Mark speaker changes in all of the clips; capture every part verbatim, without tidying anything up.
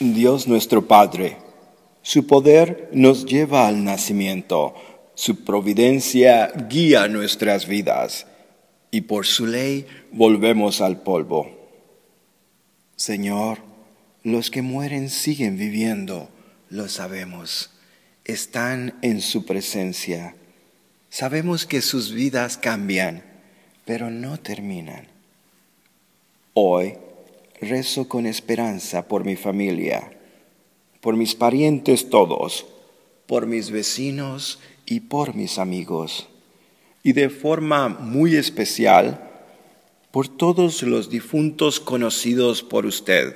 Speaker 1: Dios nuestro Padre, su poder nos lleva al nacimiento, su providencia guía nuestras vidas, y por su ley volvemos al polvo. Señor, los que mueren siguen viviendo, lo sabemos, están en su presencia. Sabemos que sus vidas cambian, pero no terminan. Hoy rezo con esperanza por mi familia, por mis parientes todos, por mis vecinos y por mis amigos, y de forma muy especial por todos los difuntos conocidos por usted.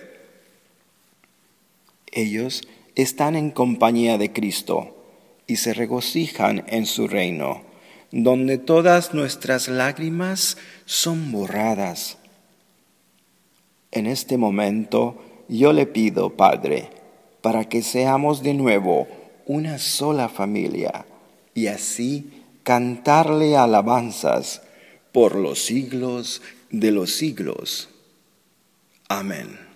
Speaker 1: Ellos están en compañía de Cristo y se regocijan en su reino, donde todas nuestras lágrimas son borradas. En este momento yo le pido, Padre, para que seamos de nuevo una sola familia y así cantarle alabanzas por los siglos de los siglos. Amén.